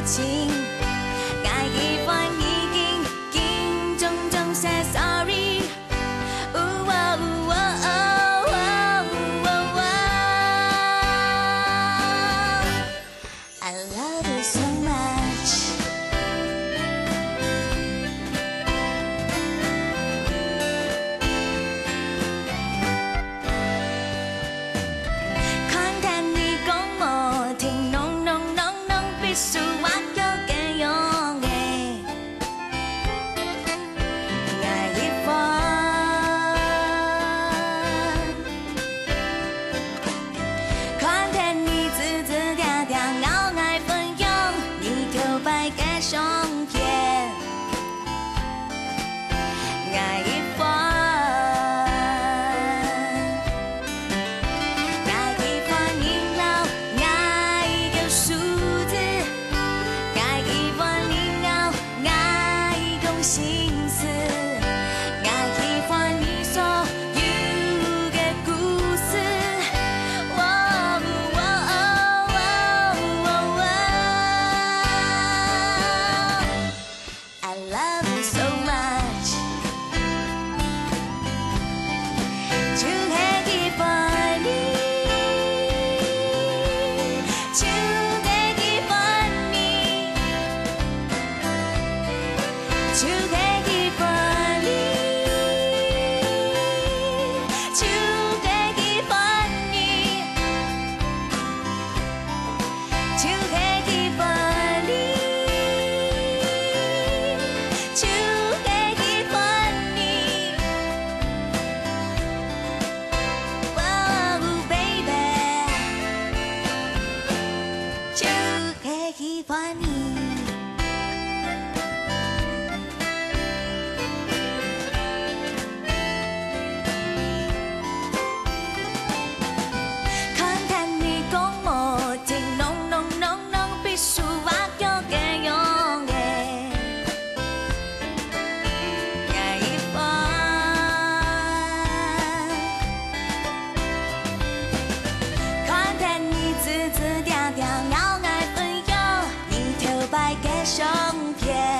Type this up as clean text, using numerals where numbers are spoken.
情。爱喜欢已经种种 say sorry。I love you so much。看见你讲我听浓浓浓浓，必须我叫嘅用嘅爱一番。看见你字字条条我爱分享，你头摆嘅相片爱一番。心思，我喜欢你所有的故事。I love you so much。就係喜歡你，就係喜歡你。就係喜歡你，就係喜歡你，就係喜歡你，就係喜歡你。Oh baby， 就係喜歡你。字字条条我愛分享，你頭擺嘅相片。